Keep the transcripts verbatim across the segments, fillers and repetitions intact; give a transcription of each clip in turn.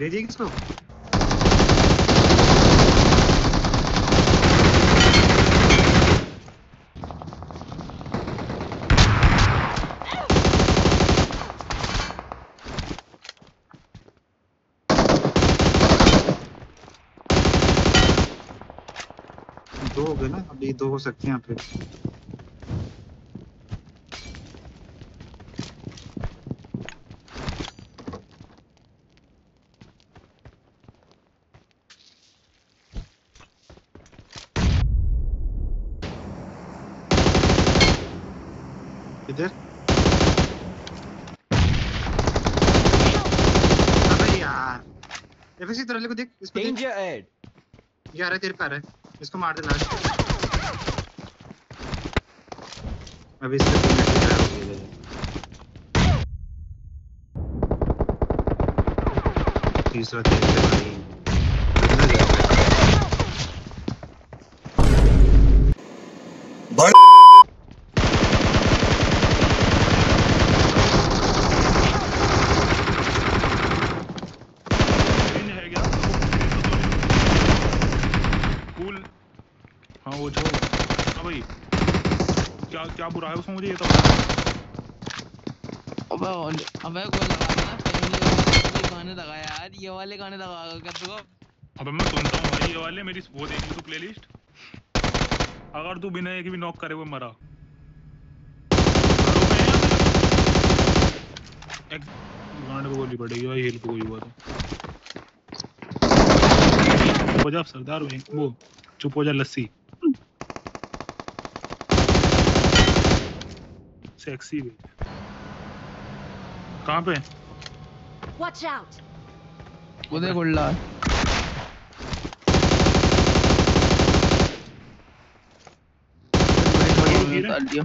भेजिए किसको? दो हो गए ना, अभी दो हो सकते हैं यहाँ पे। इधर अबे यार, एफएससी तरह को देख, इसको देख। डेंजर एड ये आ रहा है तेरे पे, आ रहा है, इसको मार दे लास्ट। अभी इसका तीन मिनट हो गया। तीसरा तेज है भाई, बड़ हाँ वो जो हाँ भाई, क्या क्या बुरा है उसमें, मुझे ये तो अबे अबे को लगा देना फैमिली वाले गाने लगा यार, ये वाले गाने लगा कर तू। अबे मैं सुनता हूँ भाई ये वाले, मेरी वो देख ली तू प्लेलिस्ट, अगर तू बिना एक भी नॉक करे हुए मरा। गांड पे गोली पड़ेगी भाई, हिल पे कोई हुआ तो चुप हो जा सरदार, भाई वो चुप हो जा लस्सी सेक्सी भी। कहाँ पे? Watch out! उधर गुल्ला डाल दिया।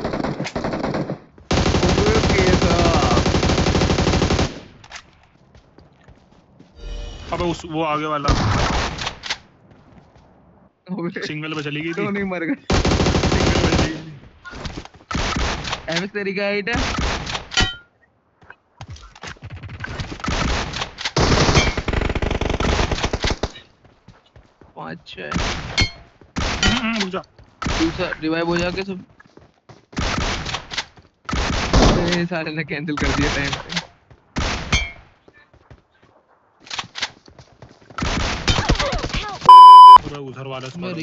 अबे उस वो आगे वाला सिंगल पे चली गई थी, नहीं मर गए। सिंगल पे चली गई। एमएक्स तेरी क्या हाइट है? पाँच छः। रुक जा, दूसरा रिवाइव हो जाके सब सारे ने कैंसिल कर दिया टाइम पे। उधर वाला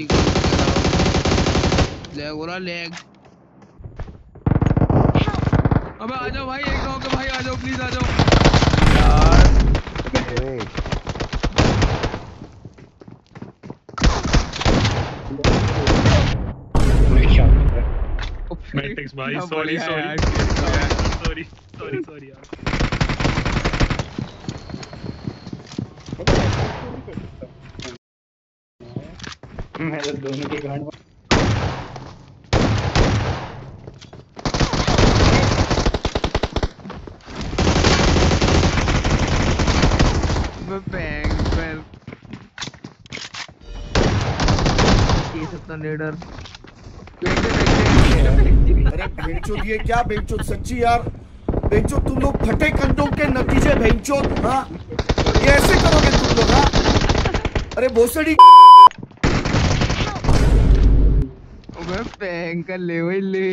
लैग हो रहा लैग। अबे आ जाओ भाई, एक नॉक है भाई, आ जाओ प्लीज, आ जाओ यार। मैट्रिक्स भाई, sorry sorry sorry sorry sorry यार। मैं तो दोनों के गांड मैं बैंग बैंग ये सब तो लीडर। अरे भेंचोद, ये क्या भेंचोद सच्ची यार, भेंचोद तुम लोग फटे कंडोम के नतीजे भेंचोद। हाँ ये ऐसे करोगे तुम लोग? हाँ अरे भोसड़ी मैं बैंग कर ले वही ले।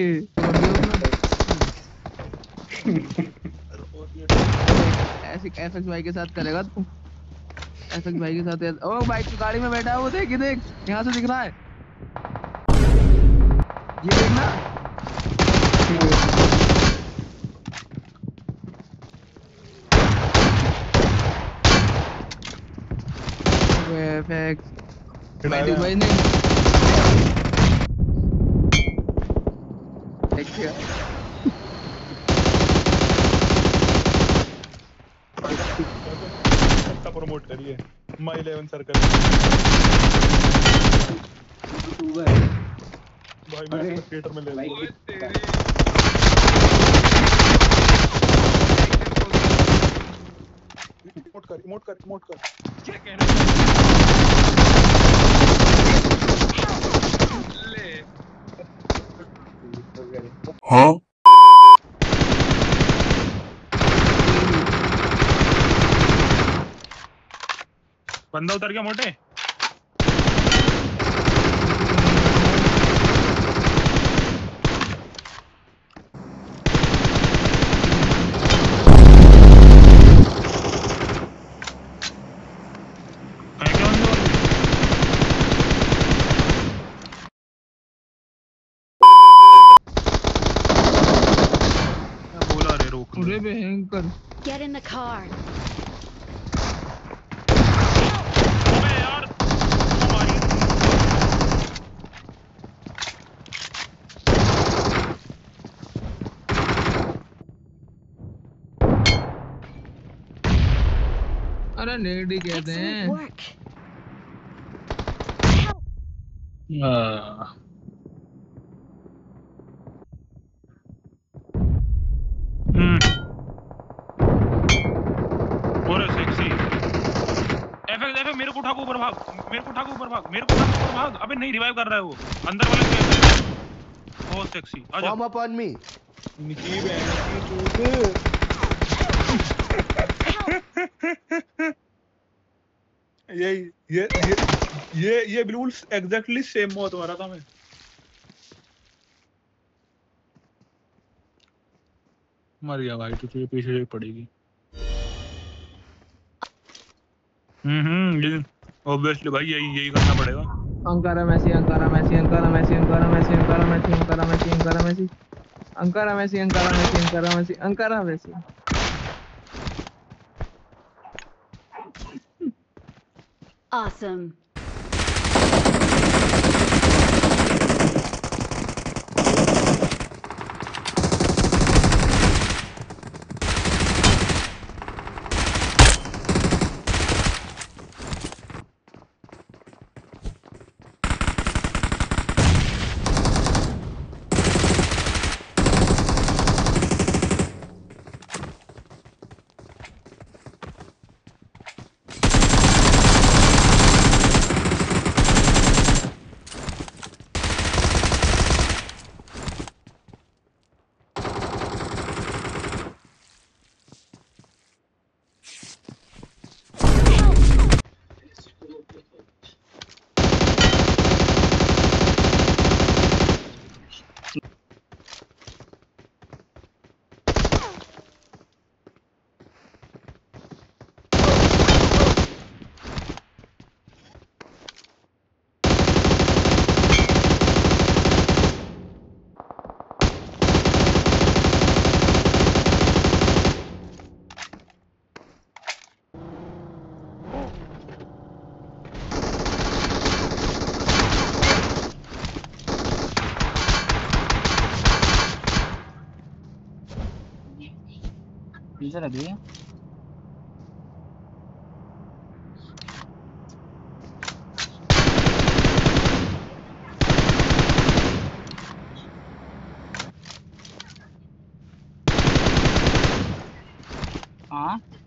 ऐसे एफएक्स भाई के साथ करेगा तू? एफएक्स भाई के साथ? ओ बाइक की गाड़ी में बैठा है वो, देख ये देख, यहाँ से दिख रहा है ये, देखना। एफएक्स मैटिक भाई ने देखिए प्रमोट करिए माई इलेवन सर्कल भाई, मैं थिएटर में ले लूं। इमोट कर इमोट कर इमोट कर। क्या कह रहे ले? हाँ बंदा उतर गया मोटे। है क्या बंदे और? क्या बोला रे, रोक ले। अरे भयंकर। Get in the car. अबे यार हमारी अरे नेडी कहते Excellent हैं। work. हाँ। हम्म और सेक्सी एफएक्स एफएक्स मेरे को उठा के ऊपर भाग, मेरे को उठा के ऊपर भाग, मेरे को उठा के ऊपर भाग। अबे नहीं, रिवाइव कर रहा है वो अंदर वाले के। बहुत सेक्सी, आजा। Form up on me. इनकी बहन की चूत। ये ये ये ये ये बिल्कुल एग्जैक्टली सेम मौत मारा था मैं। मर गया भाई, तो तुझे पीछे से पड़ेगी। हम्म हम्म ऑब्वियसली भाई, यही यही करना पड़ेगा। Ankara Messi, Ankara Messi, Ankara Messi, Ankara Messi, Ankara Messi, Ankara Messi, Ankara Messi, Ankara Messi, Ankara Messi, Ankara Messi, Ankara Messi. Awesome. पीछे लगी है। हाँ